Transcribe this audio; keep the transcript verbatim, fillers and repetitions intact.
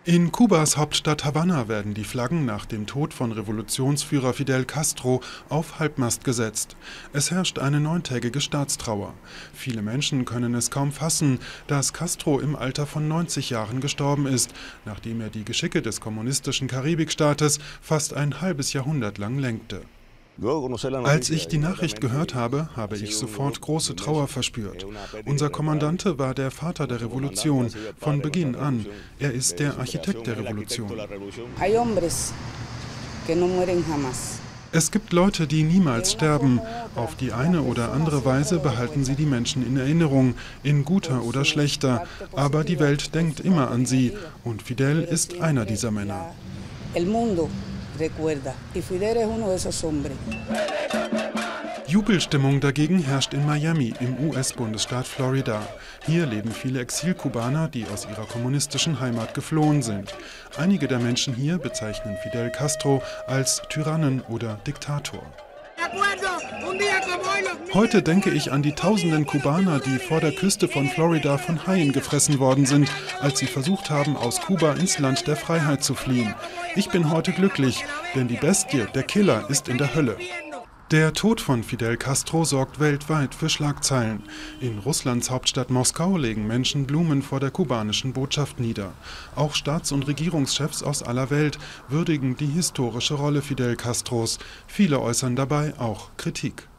In Kubas Hauptstadt Havanna werden die Flaggen nach dem Tod von Revolutionsführer Fidel Castro auf Halbmast gesetzt. Es herrscht eine neuntägige Staatstrauer. Viele Menschen können es kaum fassen, dass Castro im Alter von neunzig Jahren gestorben ist, nachdem er die Geschicke des kommunistischen Karibikstaates fast ein halbes Jahrhundert lang lenkte. Als ich die Nachricht gehört habe, habe ich sofort große Trauer verspürt. Unser Kommandante war der Vater der Revolution, von Beginn an. Er ist der Architekt der Revolution. Es gibt Leute, die niemals sterben. Auf die eine oder andere Weise behalten sie die Menschen in Erinnerung, in guter oder schlechter. Aber die Welt denkt immer an sie. Und Fidel ist einer dieser Männer. Jubelstimmung dagegen herrscht in Miami im U S-Bundesstaat Florida. Hier leben viele Exilkubaner, die aus ihrer kommunistischen Heimat geflohen sind. Einige der Menschen hier bezeichnen Fidel Castro als Tyrannen oder Diktator. Heute denke ich an die tausenden Kubaner, die vor der Küste von Florida von Haien gefressen worden sind, als sie versucht haben, aus Kuba ins Land der Freiheit zu fliehen. Ich bin heute glücklich, denn die Bestie, der Killer, ist in der Hölle. Der Tod von Fidel Castro sorgt weltweit für Schlagzeilen. In Russlands Hauptstadt Moskau legen Menschen Blumen vor der kubanischen Botschaft nieder. Auch Staats- und Regierungschefs aus aller Welt würdigen die historische Rolle Fidel Castros. Viele äußern dabei auch Kritik.